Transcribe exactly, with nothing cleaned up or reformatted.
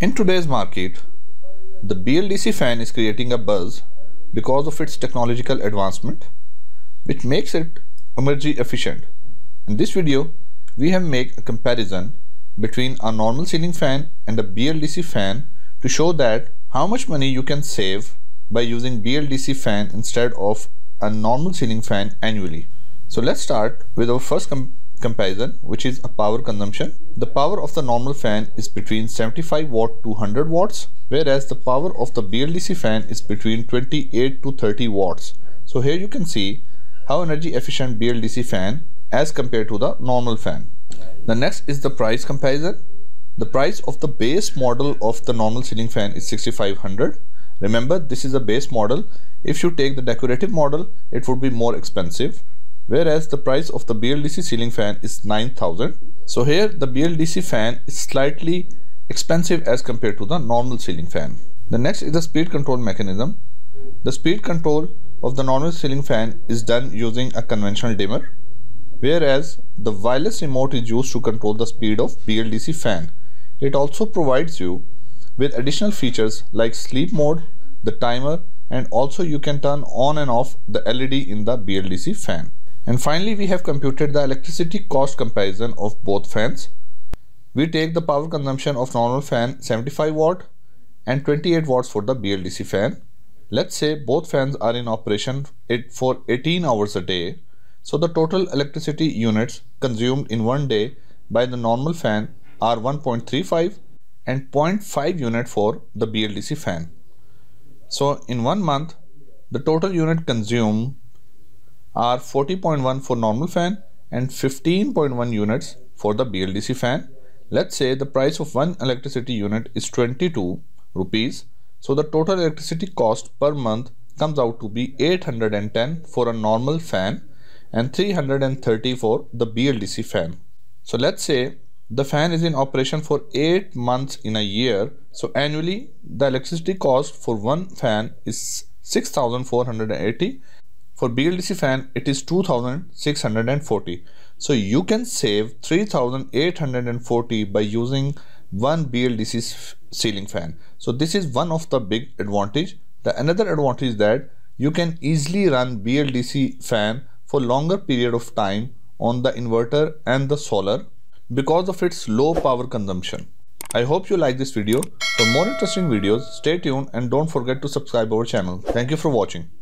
In today's market, the B L D C fan is creating a buzz because of its technological advancement, which makes it energy efficient. In this video, we have made a comparison between a normal ceiling fan and a B L D C fan to show that how much money you can save by using B L D C fan instead of a normal ceiling fan annually. So let's start with our first com comparison, which is a power consumption. The power of the normal fan is between seventy-five watt to one hundred watts, whereas the power of the B L D C fan is between twenty-eight to thirty watts. So here you can see how energy efficient B L D C fan as compared to the normal fan. The next is the price comparison. The price of the base model of the normal ceiling fan is sixty-five hundred. Remember, this is a base model. If you take the decorative model, it would be more expensive, whereas the price of the B L D C ceiling fan is nine thousand. So here the B L D C fan is slightly expensive as compared to the normal ceiling fan. The next is the speed control mechanism. The speed control of the normal ceiling fan is done using a conventional dimmer, whereas the wireless remote is used to control the speed of B L D C fan. It also provides you with additional features like sleep mode, the timer, and also you can turn on and off the L E D in the B L D C fan. And finally, we have computed the electricity cost comparison of both fans. We take the power consumption of normal fan seventy-five watt and twenty-eight watts for the B L D C fan. Let's say both fans are in operation for eighteen hours a day. So the total electricity units consumed in one day by the normal fan are one point three five and zero point five unit for the B L D C fan. So in one month, the total unit consumed are forty point one for normal fan and fifteen point one units for the B L D C fan. Let's say the price of one electricity unit is twenty-two rupees. So the total electricity cost per month comes out to be eight hundred ten for a normal fan and three hundred thirty for the B L D C fan. So let's say the fan is in operation for eight months in a year. So annually the electricity cost for one fan is six thousand four hundred eighty. For B L D C fan, it is two thousand six hundred forty. So you can save three thousand eight hundred forty by using one B L D C ceiling fan. So this is one of the big advantage. The another advantage is that you can easily run B L D C fan for longer period of time on the inverter and the solar because of its low power consumption. I hope you like this video. For more interesting videos, stay tuned and don't forget to subscribe our channel. Thank you for watching.